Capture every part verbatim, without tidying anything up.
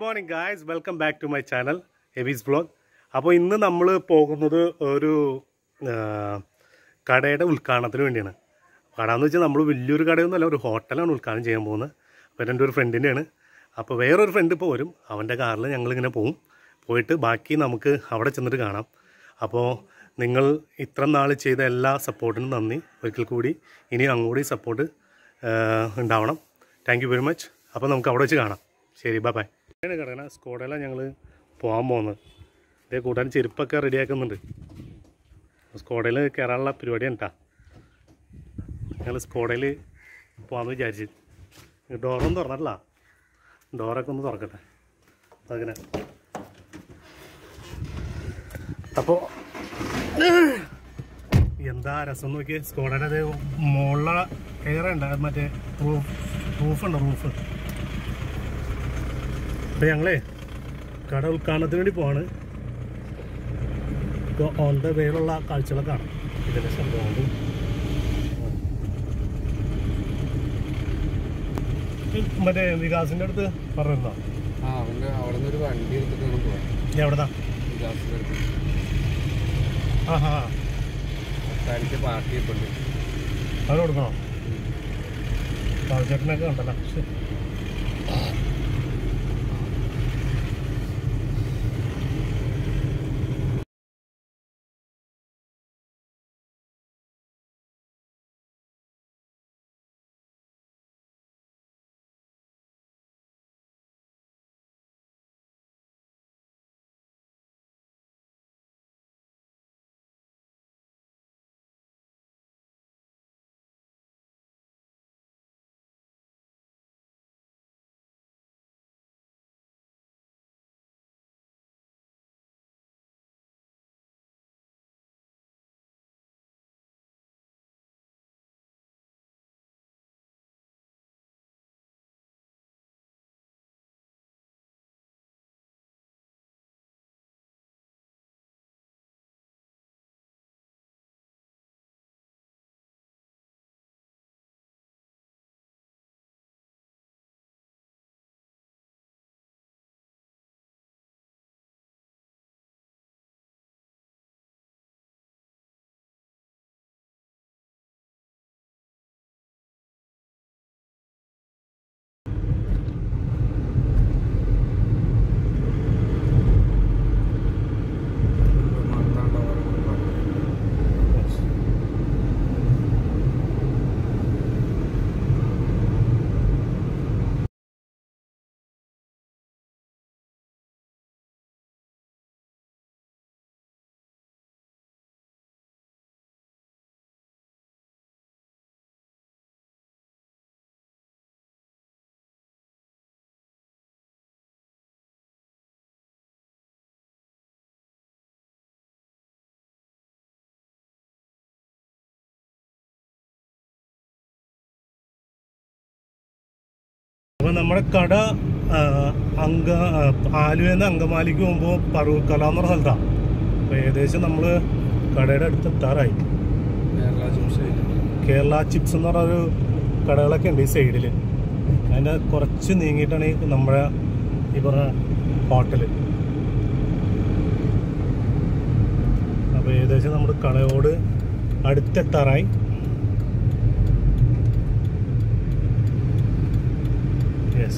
Morning guys, welcome back to my channel എവീസ് vlog. അപ്പോൾ ഇന്ന് നമ്മൾ പോകുന്നത് ഒരു കടയുടെ ഉദ്ഘാടനത്തിന് വേണ്ടിയാണ്. കട എന്ന് വെച്ചാൽ നമ്മൾ വലിയൊരു കടയൊന്നുമല്ല, ഒരു ഹോട്ടലാണ് ഉദ്ഘാടനം ചെയ്യാൻ പോകുന്നത്. അപ്പോൾ എൻ്റെ ഒരു ഫ്രണ്ടിൻ്റെയാണ്. അപ്പോൾ വേറൊരു ഫ്രണ്ട് ഇപ്പോൾ വരും, അവൻ്റെ കാറിൽ ഞങ്ങളിങ്ങനെ പോകും. പോയിട്ട് ബാക്കി നമുക്ക് അവിടെ ചെന്നിട്ട് കാണാം. അപ്പോൾ നിങ്ങൾ ഇത്ര നാൾ ചെയ്ത എല്ലാ സപ്പോർട്ടിനും നന്ദി. ഒരിക്കൽ കൂടി ഇനി അങ്ങോട്ട് സപ്പോർട്ട് ഉണ്ടാവണം. Thank you very much. അപ്പോൾ നമുക്ക് അവിടെ വെച്ച് കാണാം. ശരി, ബൈ ബൈ. കടന സ്കോഡയിലാണ് ഞങ്ങൾ പോകാൻ പോകുന്നത്. ഇതേ കൂട്ടാൻ ചെരുപ്പൊക്കെ റെഡിയാക്കുന്നുണ്ട്. സ്കോഡയിൽ കയറാനുള്ള പരിപാടിയാണ് കേട്ടോ. ഞങ്ങൾ സ്കോഡയിൽ പോകാമെന്ന് വിചാരിച്ച്. ഡോറൊന്നും തുറന്നിട്ടില്ല, ഡോറൊക്കെ ഒന്ന് തുറക്കട്ടെ. അങ്ങനെ അപ്പോൾ എന്താ രസം നോക്കിയേ. സ്കോഡയുടെ അത് മുകളിലെ എയർ ഉണ്ട്, മറ്റേ റൂഫ് റൂഫുണ്ട് റൂഫ്. അപ്പോൾ ഞങ്ങളേ കട ഉദ്ഘാടനത്തിന് വേണ്ടി പോവാണ്. ഇപ്പോൾ ഓൺ ദ വേയിലുള്ള കാഴ്ചകളൊക്കെ കാണാം. ഇതിൻ്റെ സംഭവം മറ്റേ വികാസിൻ്റെ അടുത്ത് പറഞ്ഞിരുന്നോ? ആ, അവൻ്റെ അവിടെ നിന്ന് ഒരു വണ്ടി എടുത്തിട്ട് പോവാം. എവിടെതാ? വികാസിൻ്റെ അടുത്ത്. ആ ഹാ, തനിക്ക് പാർട്ടി ഇപ്പം ഉണ്ട്. അത് കൊടുക്കണോ? പാവച്ചേട്ടനൊക്കെ ഉണ്ടല്ലോ. ശരി, അപ്പോൾ നമ്മുടെ കട അങ്ക ആലുവയിൽ നിന്ന് അങ്കമാലിക്ക് പോകുമ്പോൾ പറവൂർക്കല എന്ന് പറഞ്ഞ സ്ഥലത്താണ്. അപ്പോൾ ഏകദേശം നമ്മൾ കടയുടെ അടുത്ത് എത്താറായി. കേരള ചിപ്സ് എന്ന് പറഞ്ഞൊരു കടകളൊക്കെ ഉണ്ട് ഈ സൈഡിൽ. അതിൻ്റെ കുറച്ച് നീങ്ങിയിട്ടാണ് ഈ നമ്മുടെ ഈ പറഞ്ഞ ഹോട്ടല്. അപ്പോൾ ഏകദേശം നമ്മുടെ കടയോട് അടുത്തെത്താറായി. യെസ്,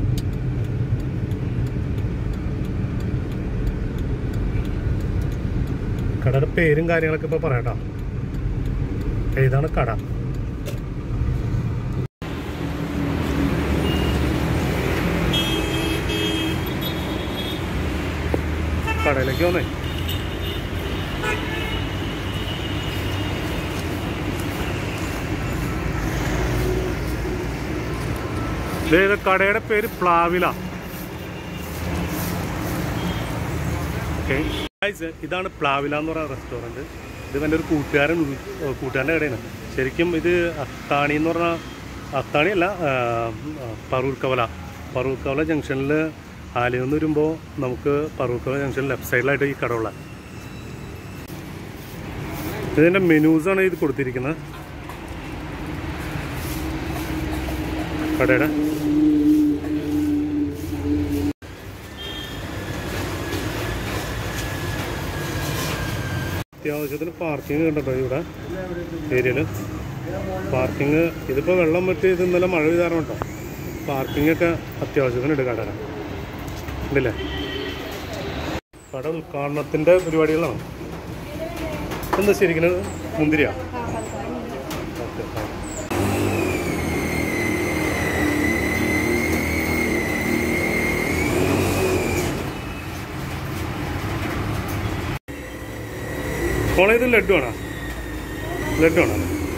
കടയുടെ പേരും കാര്യങ്ങളൊക്കെ ഇപ്പോൾ പറയാട്ടോ. ഇതാണ് കട. കടയിലേക്ക് വന്നേ. കടയുടെ പേര് പ്ലാവില. ഓക്കെ, ഇതാണ് പ്ലാവില എന്ന് പറയുന്ന റെസ്റ്റോറൻറ്റ്. ഇത് എൻ്റെ ഒരു കൂട്ടുകാരൻ കൂട്ടുകാരൻ്റെ കടയാണ്. ശരിക്കും ഇത് അത്താണി എന്ന് പറഞ്ഞാൽ, അത്താണി അല്ല, പറവൂർക്കവല. പറവൂർക്കവല ജംഗ്ഷനിൽ ആലയിൽ നിന്ന് വരുമ്പോൾ നമുക്ക് പറവൂർക്കവല ജംഗ്ഷനിൽ ലെഫ്റ്റ് സൈഡിലായിട്ട് ഈ കട ഉള്ള. ഇതിൻ്റെ മെനൂസാണ് ഇത് കൊടുത്തിരിക്കുന്നത് കടയുടെ. അത്യാവശ്യത്തിന് പാർക്കിംഗ് കണ്ടോ ഇവിടെ ഏരിയയിൽ. പാർക്കിങ് ഇതിപ്പോൾ വെള്ളം വിട്ട് ഇത് ഇന്നലെ മഴ പെയ്താറും കേട്ടോ. പാർക്കിങ്ങൊക്കെ അത്യാവശ്യത്തിനുണ്ട് കട ഉണ്ടല്ലേ. കട ഉദ്ഘാടനത്തിൻ്റെ പരിപാടികളാണ്. എന്താ ശരിക്കും മുന്തിരിയാ? ഓക്കെ. മോളെ ഇത് ലഡ്ഡു ആണോ? ലഡ്ഡു ആണോ?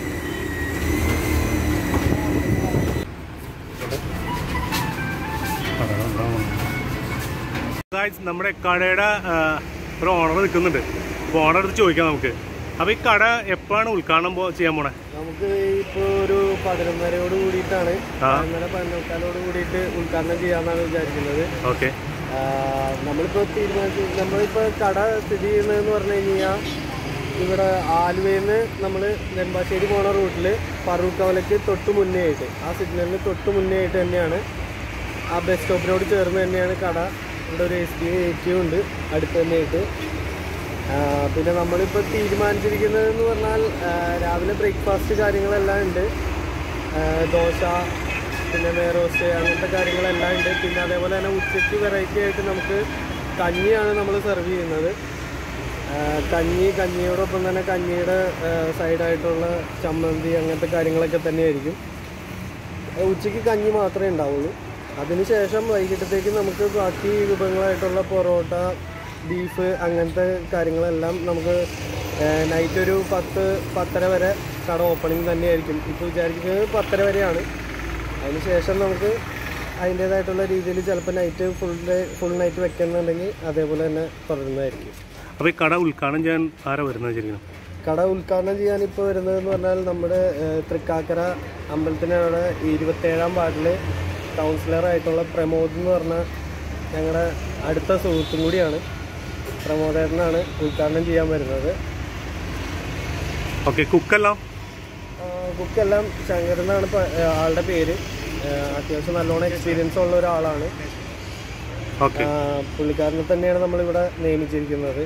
നമ്മുടെ കടയുടെ ഒരു ഓണർ നിൽക്കുന്നുണ്ട്. അപ്പോൾ ഓണർ അടുത്ത് ചോദിക്കാം നമുക്ക്. അപ്പോൾ ഈ കട എപ്പോഴാണ് ഉദ്ഘാടനം ചെയ്യാൻ പോണേ? നമുക്ക് ഇപ്പോൾ ഒരു പതിനൊന്നരയോട് കൂടിയിട്ടാണ്, പതിനൊന്നര പതിനൊക്കാലോട് കൂടിയിട്ട് ഉദ്ഘാടനം ചെയ്യാമെന്നാണ് വിചാരിക്കുന്നത്. ഓക്കെ. നമ്മളിപ്പോൾ തീരുമാനിച്ചു, നമ്മളിപ്പോൾ കട സ്ഥിതി ചെയ്യുന്നതെന്ന് പറഞ്ഞു കഴിഞ്ഞാൽ ഇവിടെ ആലുവയിൽ നിന്ന് നമ്മൾ നെടുമ്പാശ്ശേരി പോണ റൂട്ടിൽ ഫറൂഖ് കവലയ്ക്ക് തൊട്ട് മുന്നേ ആയിട്ട്, ആ സിഗ്നലിന് തൊട്ട് മുന്നേ ആയിട്ട് തന്നെയാണ്, ആ ബസ് സ്റ്റോപ്പിനോട് ചേർന്ന് തന്നെയാണ് കട. ഇവിടെ ഒരു S B I A T M ഉണ്ട് അടുത്ത് തന്നെയായിട്ട്. പിന്നെ നമ്മളിപ്പോൾ തീരുമാനിച്ചിരിക്കുന്നതെന്ന് പറഞ്ഞാൽ രാവിലെ ബ്രേക്ക്ഫാസ്റ്റ് കാര്യങ്ങളെല്ലാം ഉണ്ട്. ദോശ, പിന്നെ നെയ്റോസ്റ്റ്, അങ്ങനത്തെ കാര്യങ്ങളെല്ലാം ഉണ്ട്. പിന്നെ അതേപോലെ തന്നെ ഉച്ചയ്ക്ക് വെറൈറ്റി ആയിട്ട് നമുക്ക് കഞ്ഞിയാണ് നമ്മൾ സെർവ് ചെയ്യുന്നത്. കഞ്ഞി, കഞ്ഞിയോടൊപ്പം തന്നെ കഞ്ഞിയുടെ സൈഡായിട്ടുള്ള ചമ്മന്തി, അങ്ങനത്തെ കാര്യങ്ങളൊക്കെ തന്നെയായിരിക്കും. ഉച്ചയ്ക്ക് കഞ്ഞി മാത്രമേ ഉണ്ടാവുള്ളൂ. അതിനുശേഷം വൈകിട്ടത്തേക്ക് നമുക്ക് ബാക്കി വിഭവങ്ങളായിട്ടുള്ള പൊറോട്ട, ബീഫ്, അങ്ങനത്തെ കാര്യങ്ങളെല്ലാം നമുക്ക് നൈറ്റ് ഒരു പത്ത് പത്തര വരെ കട ഓപ്പണിങ് തന്നെയായിരിക്കും. ഇപ്പോൾ വിചാരിക്കുന്നത് പത്തര വരെയാണ്. അതിനുശേഷം നമുക്ക് അതിൻ്റേതായിട്ടുള്ള രീതിയിൽ ചിലപ്പോൾ night full day full night വെക്കുന്നുണ്ടെങ്കിൽ അതേപോലെ തന്നെ തുടരുന്നതായിരിക്കും. അപ്പോൾ ഈ കട ഉദ്ഘാടനം ചെയ്യാൻ ആരാ വരുന്നത് ശരിക്കും? കട ഉദ്ഘാടനം ചെയ്യാൻ ഇപ്പോൾ വരുന്നതെന്ന് പറഞ്ഞാൽ നമ്മുടെ തൃക്കാക്കര അമ്പലത്തിനവിടെ ഇരുപത്തേഴാം വാർഡിൽ കൗൺസിലറായിട്ടുള്ള പ്രമോദ് എന്ന് പറഞ്ഞ ഞങ്ങളുടെ അടുത്ത സുഹൃത്തും കൂടിയാണ്. പ്രമോദേട്ടനാണ് ഉദ്ഘാടനം ചെയ്യാൻ വരുന്നത്. ഓക്കെ. കുക്കെല്ലാം കുക്കെല്ലാം ശങ്കർ എന്നാണ് ആളുടെ പേര്. അത്യാവശ്യം നല്ലോണം എക്സ്പീരിയൻസ് ഉള്ള ഒരാളാണ്. പുള്ളിക്കാരനെ തന്നെയാണ് നമ്മളിവിടെ നിയമിച്ചിരിക്കുന്നത്.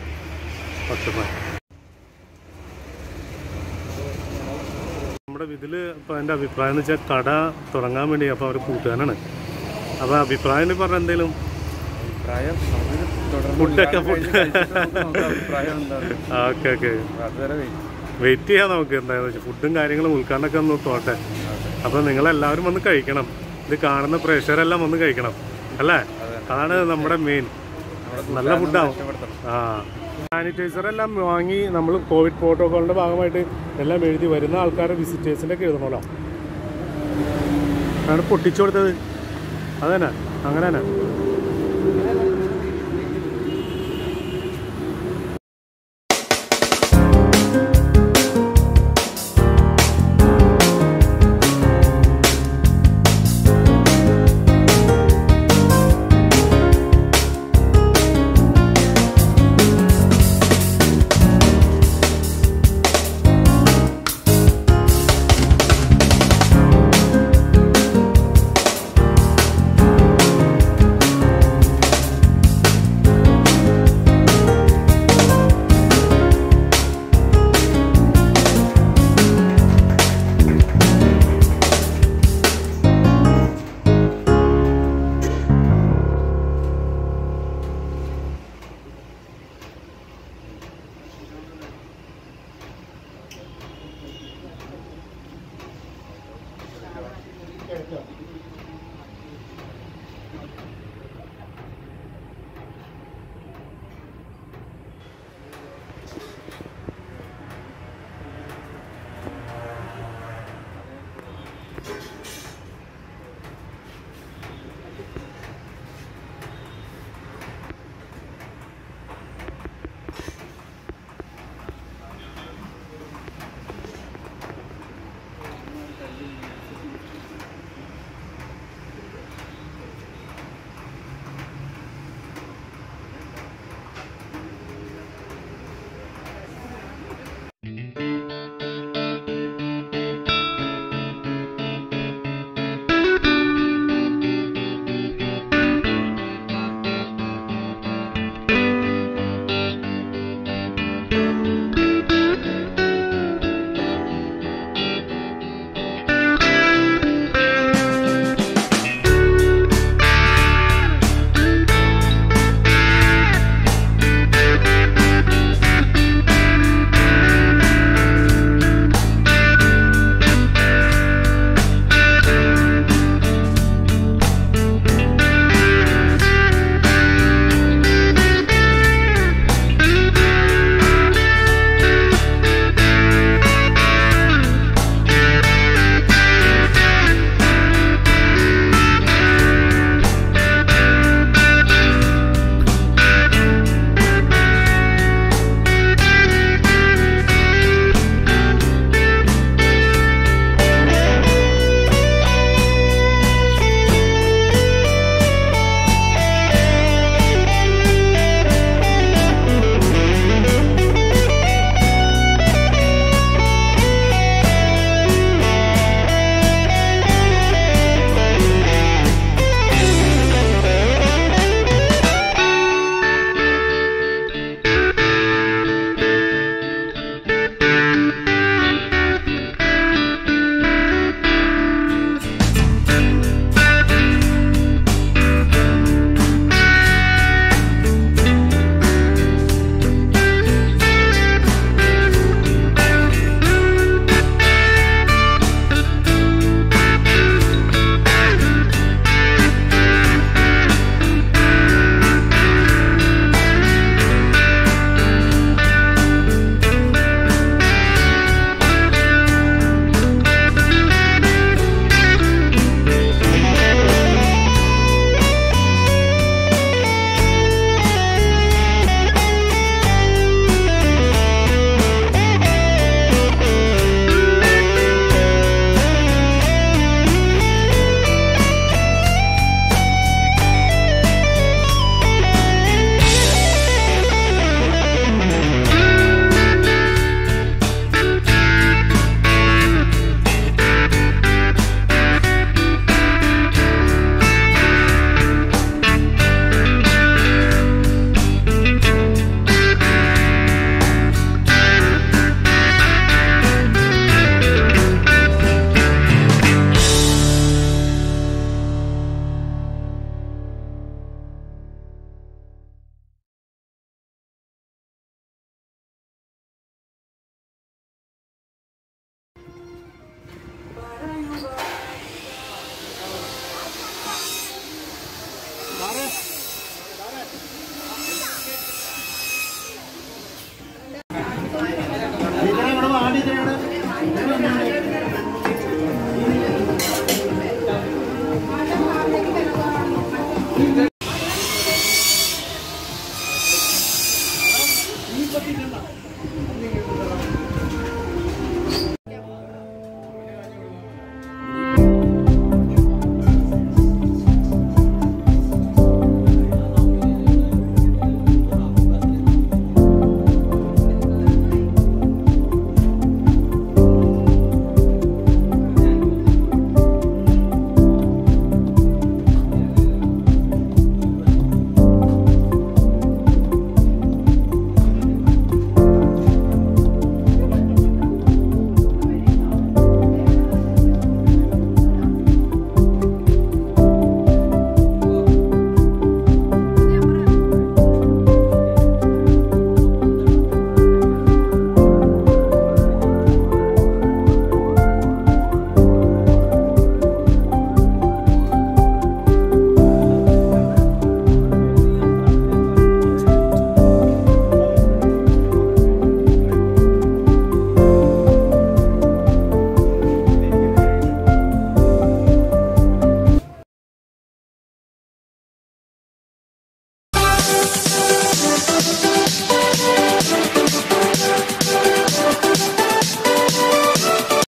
നമ്മുടെ ഇതിൽ ഇപ്പോൾ എൻ്റെ അഭിപ്രായം എന്ന് വെച്ചാൽ കട തുടങ്ങാൻ വേണ്ടി അപ്പോൾ അവർ കൂട്ടുകാരാണ്. അപ്പോൾ അഭിപ്രായം പറഞ്ഞ എന്തെങ്കിലും അഭിപ്രായം ഫുഡൊക്കെ ഫുഡ് ഓക്കെ ഓക്കെ വെയിറ്റ് ചെയ്യാം നമുക്ക്. എന്താണെന്ന് വെച്ചാൽ ഫുഡും കാര്യങ്ങളും ഉദ്ഘാടനമൊക്കെ ഒന്ന് തോട്ടെ. അപ്പോൾ നിങ്ങളെല്ലാവരും വന്ന് കഴിക്കണം. ഇത് കാണുന്ന പ്രേക്ഷകരെല്ലാം വന്ന് കഴിക്കണം അല്ലേ? അതാണ് നമ്മുടെ മെയിൻ. നല്ല ഫുഡാവും. ആ സാനിറ്റൈസർ എല്ലാം വാങ്ങി നമ്മൾ കോവിഡ് പ്രോട്ടോക്കോളിൻ്റെ ഭാഗമായിട്ട് എല്ലാം എഴുതി വരുന്ന ആൾക്കാരെ വിസിറ്റേഴ്സിൻ്റെ ഒക്കെ എഴുതണമല്ലോ. ആണ് പൊട്ടിച്ചു കൊടുത്തത്. അതന്നെ അങ്ങനെ തന്നെ.